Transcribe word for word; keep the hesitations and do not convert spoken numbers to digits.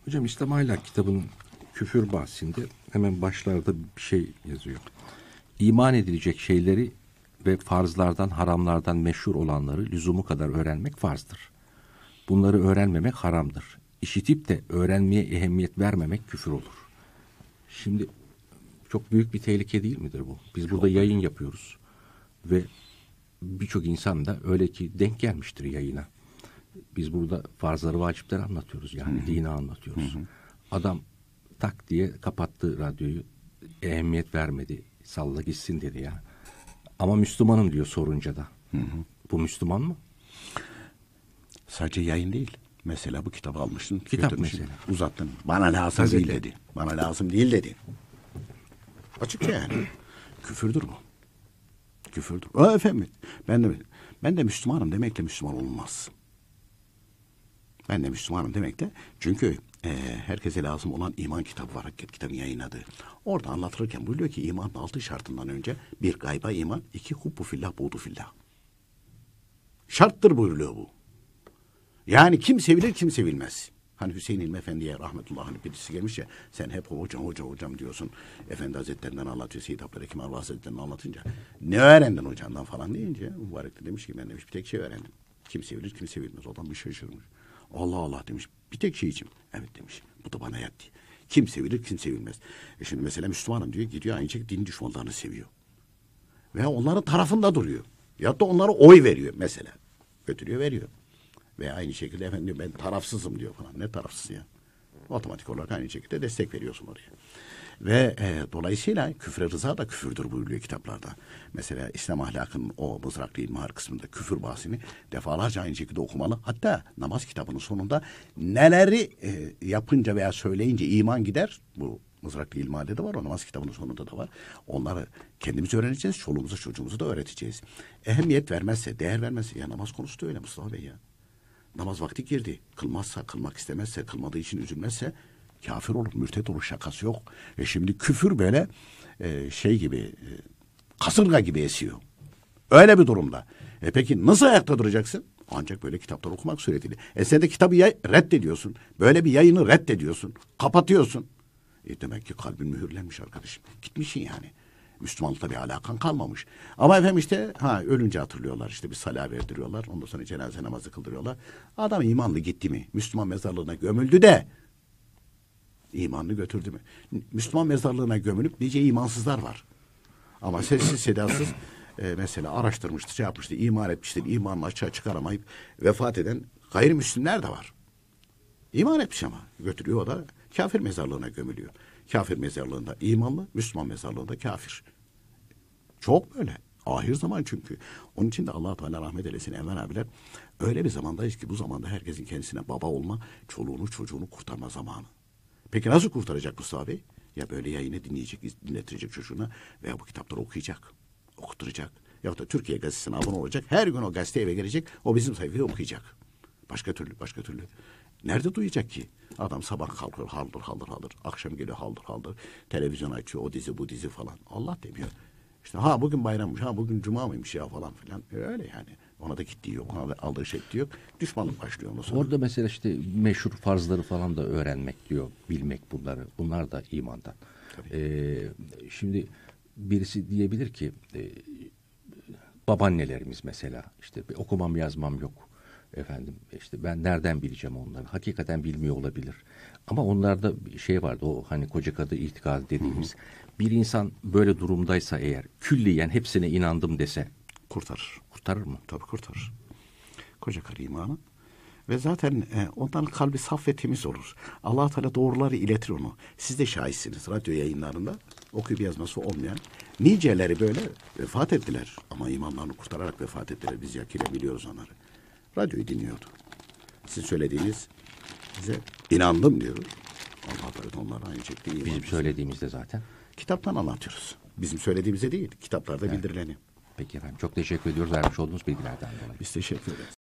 Hocam İslam Ahlak kitabının küfür bahsinde hemen başlarda bir şey yazıyor. İman edilecek şeyleri ve farzlardan, haramlardan meşhur olanları lüzumu kadar öğrenmek farzdır. Bunları öğrenmemek haramdır. İşitip de öğrenmeye ehemmiyet vermemek küfür olur. Şimdi çok büyük bir tehlike değil midir bu? Biz burada yayın yapıyoruz ve birçok insan da öyle ki denk gelmiştir yayına. Biz burada farzları, vacipleri anlatıyoruz. Yani Hı-hı. dini anlatıyoruz. Hı-hı. Adam tak diye kapattı radyoyu. Ehemmiyet vermedi. Salla gitsin dedi ya. Ama Müslümanım diyor sorunca da. Hı-hı. Bu Müslüman mı? Sadece yayın değil. Mesela bu kitabı almışsın. Kitap mesela. Uzattın. Bana lazım Tabii değil de. dedi. Bana lazım değil dedi. Açıkça yani. Küfürdür bu. Küfürdür. O efendim. Ben de ben de Müslümanım demekle Müslüman olmaz. Ben de Müslümanım demekle. Çünkü e, herkese lazım olan iman kitabı var. Kitabın yayınladığı. Orada anlatırken buyuruyor ki imanın altı şartından önce bir gayba iman, iki hubbu fillah, buğdu fillah. Şarttır buyuruyor bu. Yani kim sevilir, kim sevilmez. Hani Hüseyin İlmi Efendi'ye rahmetullah hani birisi gelmiş ya, sen hep hocam hocam hocam diyorsun. Efendi Hazretlerinden anlatıyor, Seyyid Abdülhamid Kemal Hazretlerinden anlatınca. Ne öğrendin hocandan falan deyince mübarek de demiş ki ben demiş bir tek şey öğrendim. Kim sevilir, kim sevilmez. Adam bir şaşırmış. Allah Allah demiş. Bir tek şey için. Evet demiş. Bu da bana yattı. Kim sevilir, kim sevilmez. E şimdi mesela Müslümanım diyor, gidiyor aynı şekilde din düşmanlarını seviyor. Veya onların tarafında duruyor. Ya da onlara oy veriyor mesela. Götürüyor, veriyor. Veya aynı şekilde efendim diyor, ben tarafsızım diyor falan. Ne tarafsız ya? Otomatik olarak aynı şekilde destek veriyorsun oraya. Ve e, dolayısıyla küfre rıza da küfürdür buyuruyor kitaplarda. Mesela İslam ahlakının o mızraklı ilmihar kısmında küfür bahsini defalarca aynı şekilde okumalı. Hatta namaz kitabının sonunda neleri e, yapınca veya söyleyince iman gider. Bu mızraklı ilmihalde de var, o namaz kitabının sonunda da var. Onları kendimiz öğreneceğiz, çoluğumuza çocuğumuza da öğreteceğiz. Ehemmiyet vermezse, değer vermezse, ya namaz konusu da öyle Mustafa Bey ya. Namaz vakti girdi. Kılmazsa, kılmak istemezse, kılmadığı için üzülmezse kafir olur, mürtet olur, şakası yok. E şimdi küfür böyle e, şey gibi, e, kasırga gibi esiyor. Öyle bir durumda. E peki nasıl ayakta duracaksın? Ancak böyle kitaplar okumak suretiyle. E sen de kitabı yay- reddediyorsun. Böyle bir yayını reddediyorsun. Kapatıyorsun. E demek ki kalbin mühürlenmiş arkadaşım. Gitmişsin yani. Müslümanlıkla bir alakan kalmamış. Ama efendim işte ha ölünce hatırlıyorlar. İşte bir salah verdiriyorlar. Ondan sonra cenaze namazı kıldırıyorlar. Adam imanlı gitti mi? Müslüman mezarlığına gömüldü de imanını götürdü mü? Müslüman mezarlığına gömülüp nice imansızlar var. Ama sessiz sedasız e, mesela araştırmıştı, şey yapmıştı, iman etmiştir, imanını açığa çıkaramayıp vefat eden gayrimüslimler de var. İman etmiş ama götürüyor, o da kafir mezarlığına gömülüyor. Kafir mezarlığında imanlı, Müslüman mezarlığında kafir. Çok böyle. Ahir zaman çünkü. Onun için de Allah Teala rahmet eylesin Enver abiler. Öyle bir zamandayız ki bu zamanda herkesin kendisine baba olma, çoluğunu çocuğunu kurtarma zamanı. Peki nasıl kurtaracak Mustafa Bey? Ya böyle yayını dinleyecek, dinlettirecek çocuğuna veya bu kitapları okuyacak, okutturacak. Ya da Türkiye Gazetesi'ne abone olacak. Her gün o gazete eve gelecek, o bizim sayfayı okuyacak. Başka türlü, başka türlü. Nerede duyacak ki? Adam sabah kalkıyor haldır haldır haldır. Akşam geliyor haldır haldır. Televizyon açıyor, o dizi bu dizi falan. Allah demiyor. İşte ha bugün bayrammış, ha bugün cuma mıymış ya falan filan. Öyle yani. Ona da gittiği yok, ona da aldığı şekli yok. Düşmanlık başlıyor ondan sonra. Orada mesela işte meşhur farzları falan da öğrenmek diyor, bilmek bunları. Bunlar da imandan. Ee, şimdi birisi diyebilir ki e, babaannelerimiz mesela işte okumam yazmam yok. Efendim işte ben nereden bileceğim onları? Hakikaten bilmiyor olabilir. Ama onlarda bir şey vardı, o hani koca kadı itikadı dediğimiz. Hı hı. Bir insan böyle durumdaysa eğer külliyen hepsine inandım dese kurtarır. Kurtarır mı? Tabii kurtarır. Koca karı imanı. Ve zaten e, ondan kalbi saf ve temiz olur. Allah Teala doğruları iletir onu. Siz de şahitsiniz radyo yayınlarında okuyup yazması olmayan niceleri böyle vefat ettiler. Ama imanlarını kurtararak vefat ettiler. Biz yakıyla biliyoruz onları. Radyoyu dinliyordu. Sizin söylediğiniz bize inandım diyoruz. Allah Teala onlara aynı şekilde bizim söylediğimizde zaten. Kitaptan anlatıyoruz. Bizim söylediğimize değil, kitaplarda evet. Bildirileni. Peki efendim, çok teşekkür ediyoruz vermiş olduğunuz bilgilerden dolayı. Biz teşekkür ederiz.